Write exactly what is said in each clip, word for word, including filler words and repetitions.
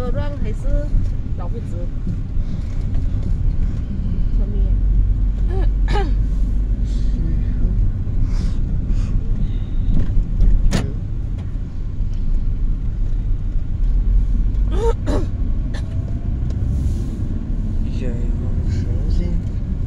割让还是老夫子？什么？ 下一个时间。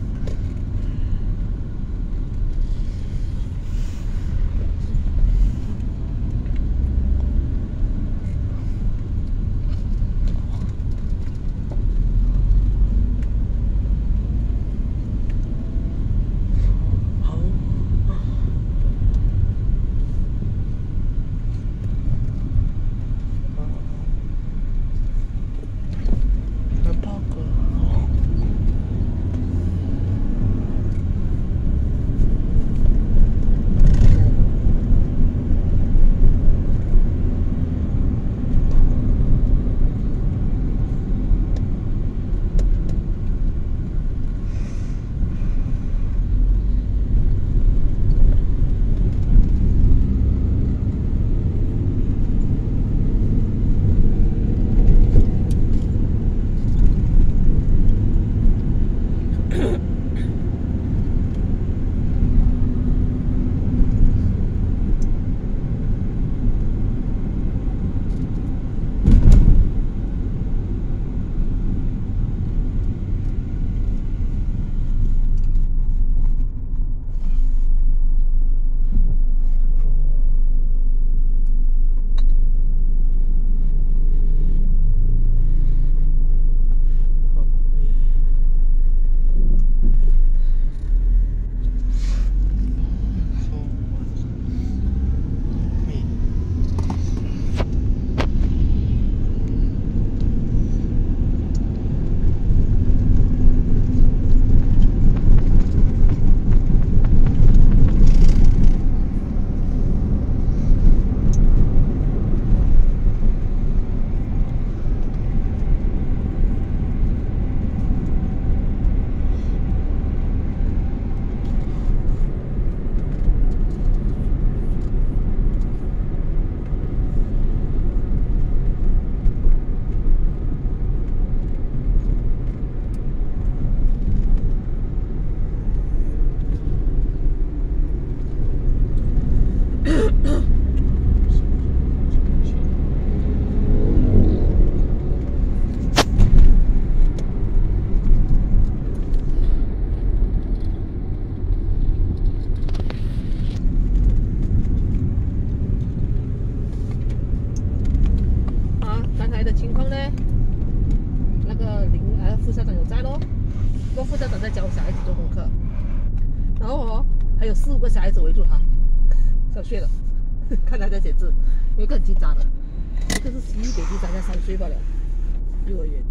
情况呢？那个林呃副校长有在咯，那个副校长在教小孩子做功课，然后哦还有四五个小孩子围住他，小学的，看他在写字，有一个很叽喳的，一个是十一点叽喳，才三岁罢了，幼儿园。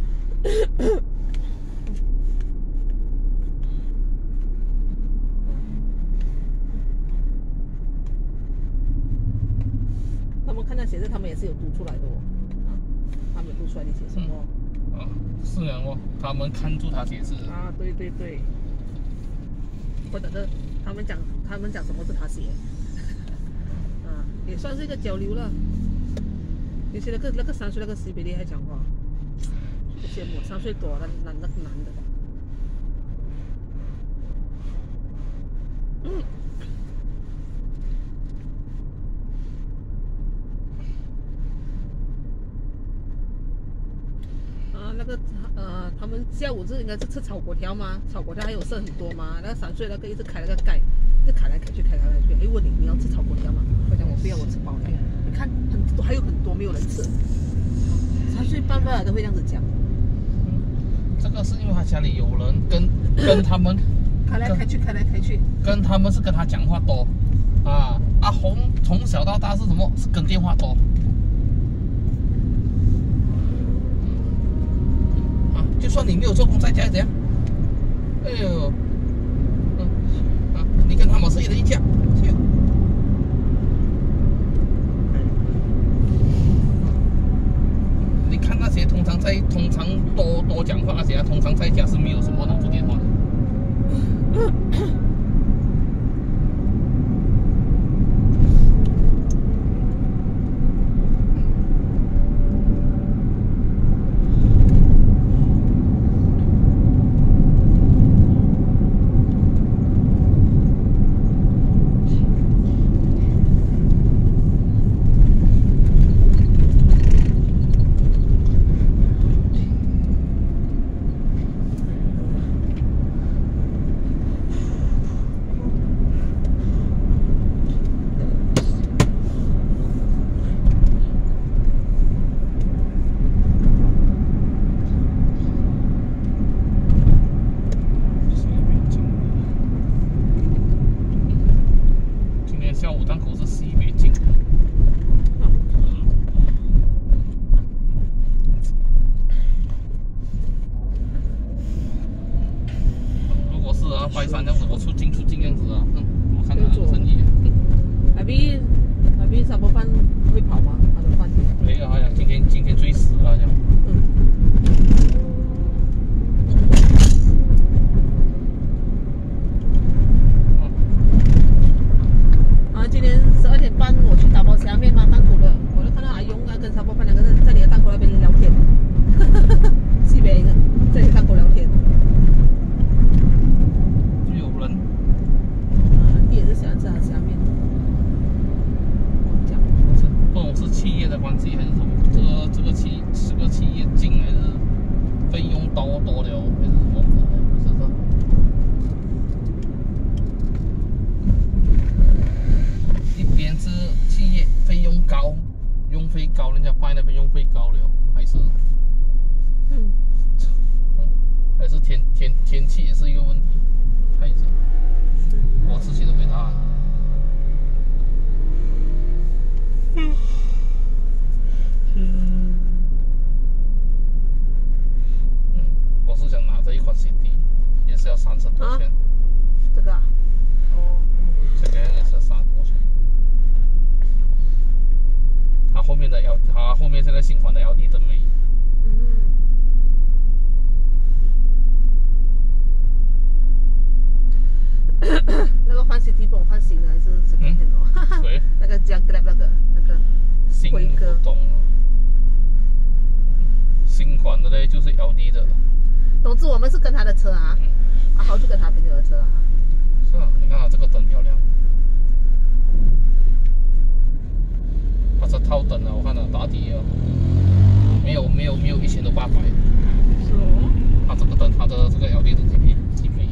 他们看他写字，他们也是有读出来的哦。 他们读出来你写什么？ 嗯、啊，是啊哦，他们看住他写字。 啊，对对对。或者是他们讲，他们讲什么是他写，啊，也算是一个交流了。有些那个那个三岁那个西北厉害讲话，羡慕三岁多那男那个男的。嗯。 那个呃，他们下午是应该是吃炒粿条吗？炒粿条还有剩很多吗？那个三岁那个一直开了个盖，一直开来开去，开来开去。哎，问你你要吃炒粿条吗？我讲我不要，我吃饱了。你看很多还有很多没有人吃，三岁半半都会这样子讲。 嗯，这个是因为他家里有人跟跟他们开来开去，开来开去。 跟他们是跟他讲话多，啊，阿红从小到大是什么？是跟电话多。 就算你没有做工，在家怎样？哎呦，嗯啊，你跟他们是一人一家，去。你看那些通常在通常多多讲话那些，通常在家是没有什么能做电话的。 高，用费高，人家拜那边用费高了，还是嗯， 嗯，还是天天天气也是一个问题，太热，我自己都没答案。嗯嗯嗯，我是想拿这一款 C D， 也是要三十多钱。啊、 这个啊？哦， 这个也是要三十多钱。它后面的 L， 它后面现在新款的 L D 灯没。 嗯。那个换 C D 本换新的还是second hand哦？ 对。 那个加 Grab 那个那个。 新不懂。新款的嘞就是 L D 的。 总之我们是跟他的车啊，嗯、阿豪就跟他朋友的车啊。 是啊，你看它这个灯漂亮。它是套灯啊，我看到打底啊，没有没有没有一千多八百。 是哦。 它这个灯，它的这个 L D 的几片几枚。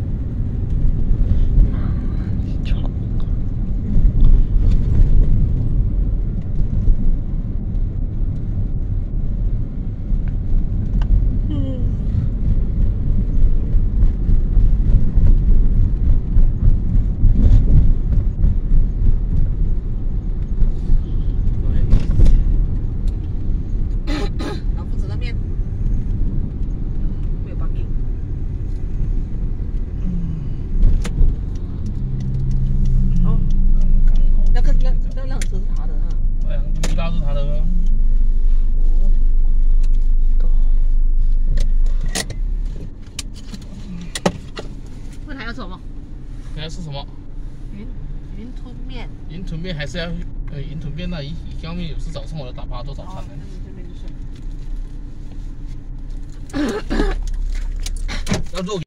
问还要什么？ 还要吃什么？ 云云吞面。云吞面还是要呃云吞面那一方面有时早上我要打包做早餐的。要肉。